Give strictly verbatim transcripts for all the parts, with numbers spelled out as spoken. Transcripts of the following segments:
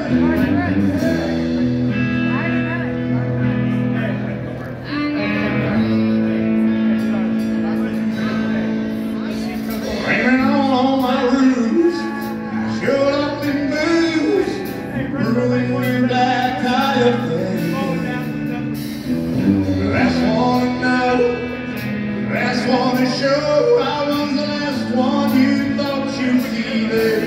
Show I was the last one you thought you'd see there.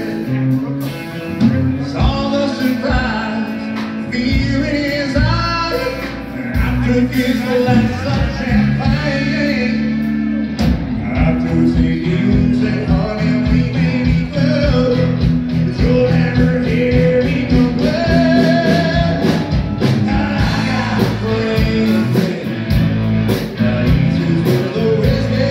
Saw the surprise, fear in his eyes. I took his glass of champagne. I took his news and honey, we may be close, but you'll never hear me complain. I got friends that easy for the whiskey.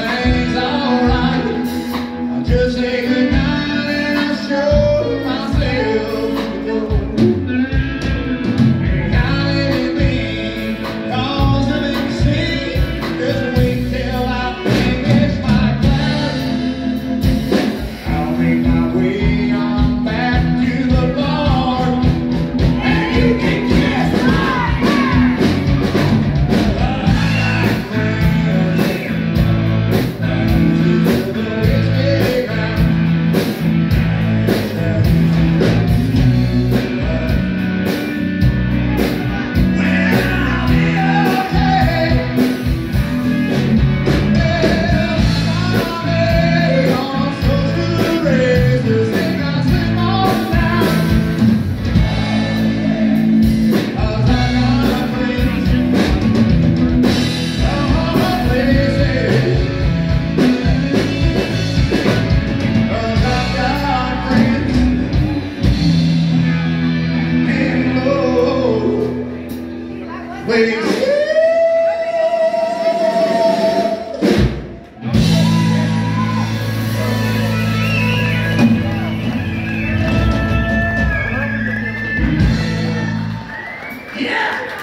Just say goodnight and I'll show myself. Yeah!